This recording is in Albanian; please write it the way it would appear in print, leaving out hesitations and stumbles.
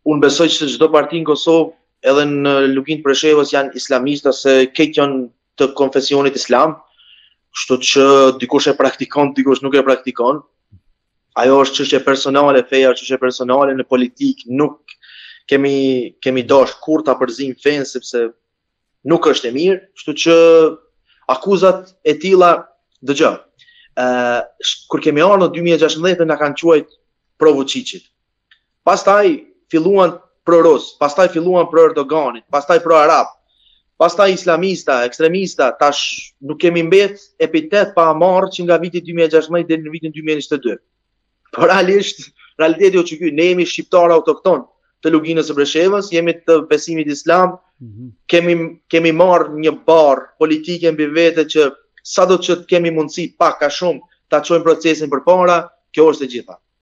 Unë besoj që çdo parti në Kosovë, edhe në Lugin Preshevës janë islamistë ose këtë janë të konfesionit islam, kështu që dikush e praktikon, dikush nuk e praktikon. Ajo është çështje personale, feja është çështje personale, në politikë nuk kemi dash kur ta përzim fen sepse nuk është e mirë, kështu që akuzat e tilla dëgjoj. Kur kemi ardhur në 2016 na kanë quajt pro Vučićit. Pastaj filluan pro Rus, pastaj filluan pro Erdoganit, pastaj pro Arab, pastaj islamista, ekstremista, tash nuk kemi mbet epitet pa marrë që nga viti 2016 deri në vitin 2022. Por realiteti është që ky, ne jemi shqiptar autokton të Luginës së Preshevës, jemi të besimit islam, kemi marrë një barë politike mbi vete që sado që kemi mundësi pak a shumë ta çojmë procesin përpara, kjo është e gjitha.